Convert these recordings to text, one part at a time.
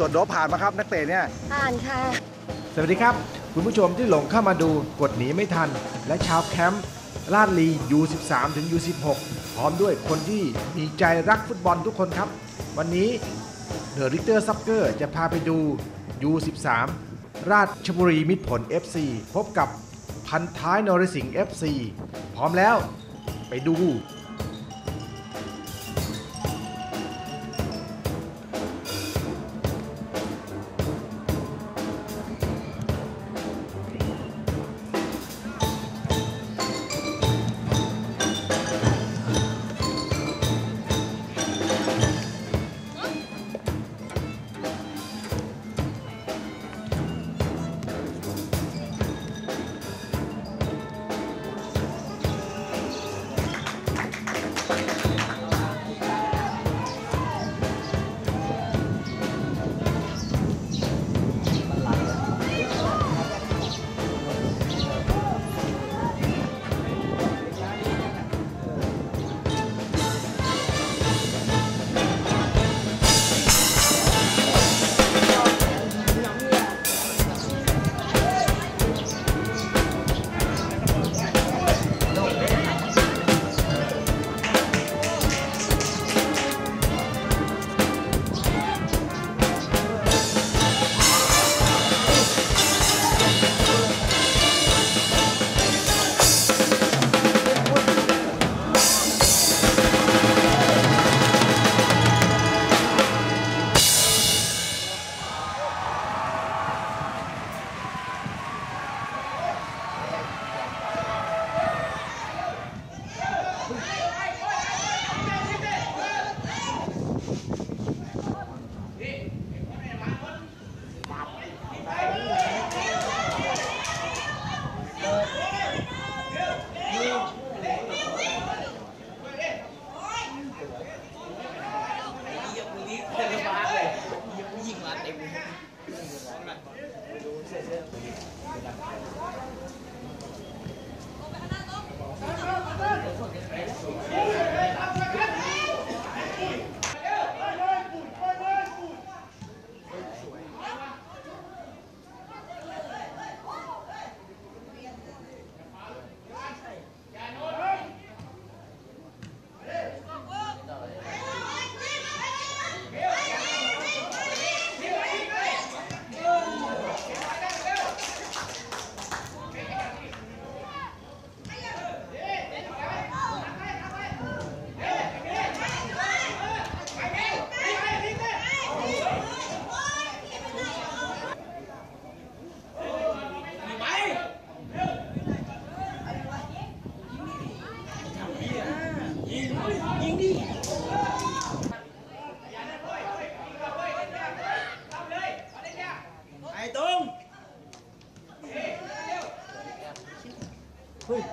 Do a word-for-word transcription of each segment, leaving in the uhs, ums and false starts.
วจโดปผ่านมาครับนักเตะเนี่ยผ่านค่ะสวัสดีครับคุณผู้ชมที่หลงเข้ามาดูกดหนีไม่ทันและชาวแคมป์ลาดลี ยู สิบสาม ถึง ยู สิบหก พร้อมด้วยคนที่มีใจรักฟุตบอลทุกคนครับวันนี้เดอะริกเตอร์ซ็อกเกอร์จะพาไปดู ยู สิบสาม ราชบุรีมิตรผล เอฟ ซี พบกับพันท้ายนรสิงห์ เอฟ ซี พร้อมแล้วไปดูเฮ้ย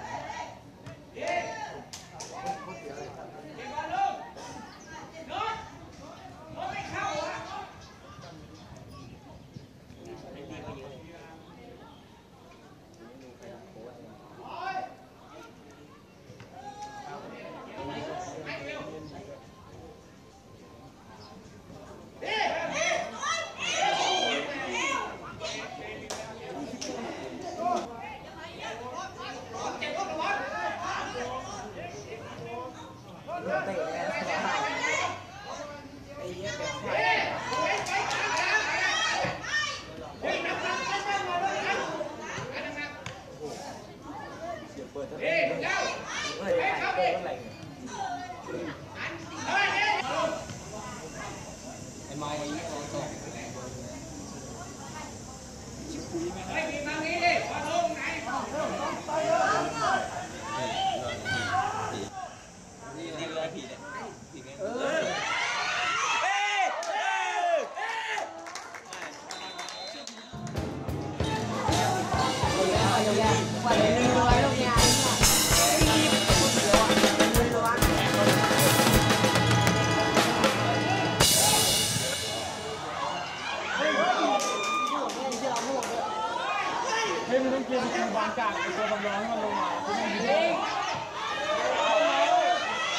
ให้มันต้องเกมบางจากตัวสำรองให้มันลงมา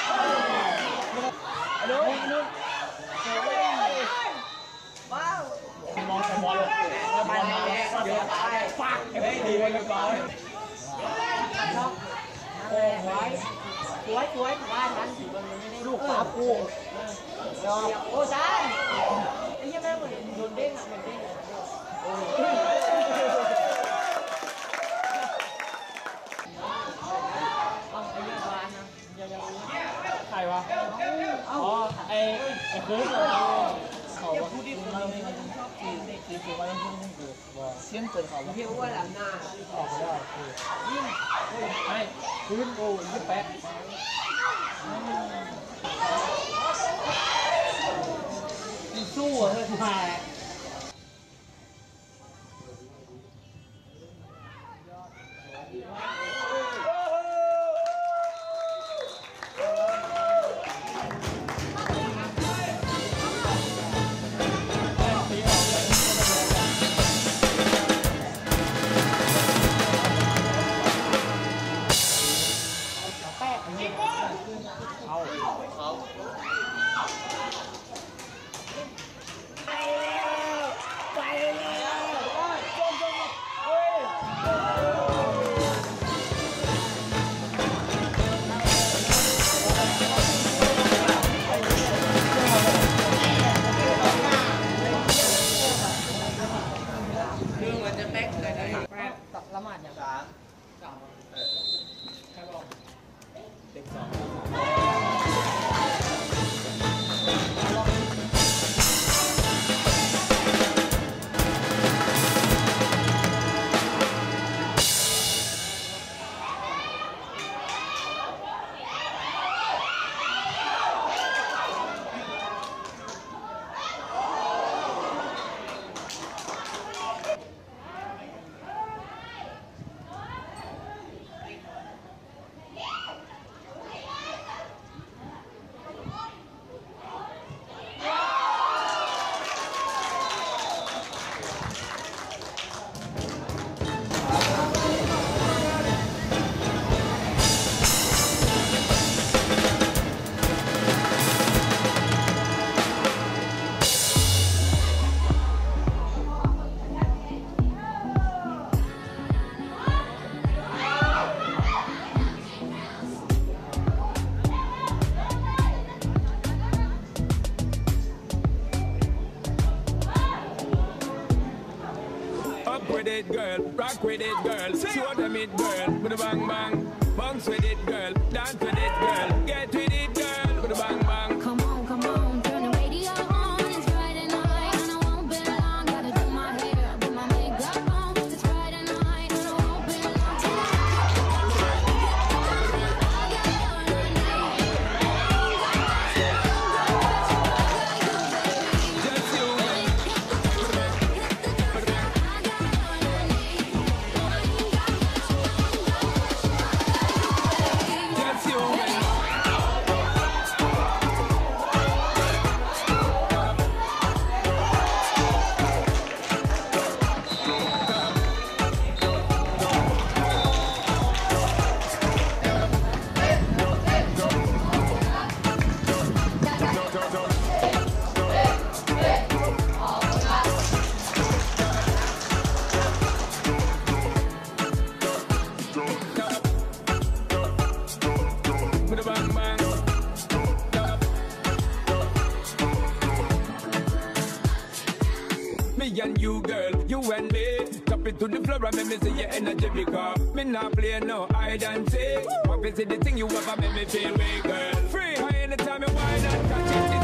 ฮัลโหลว้าวเยอะฟักไม่ดีเลยเรียบร้อยโอ้ไว้สวยสวยบ้านนั้นสิมันไม่ได้ลูกปลาปูโอ้จ้าไอ้ยังแม่เหมือนโดนเด้งอ่ะเหมือนเด้งโอ้ไอ้ยังบ้านนะยังยังใครวะอ๋อไอ้ไอ้คืนเขาพูดที่เราไม่ชอบกินเด็กกินตัวว่าต้องพูดต้องดูว่าเสียงเกินเขาเรียกว่าหลังหน้าออกไปได้ยิ่งไอ้คืนโอ้ยิ่งแปะสู้อ่ะเฮ้ยมา with it, girl. Rock with it, girl. Show them it, girl. With a bang bang. Bounce with it, girl. Dance with it, girl. Get with it, girl. With a bang bang. Come on, come on. Turn the radio on. It's Friday night and I won't be long. Gotta do my hair, put my makeup on. It's Friday night and I won't be long. Just you. Me and you, girl, you and me. Drop it to the floor and make me see your energy because me not play no hide and seek. What is it the thing you ever make me feel way, girl? Free. Why anytime you whine and catch it.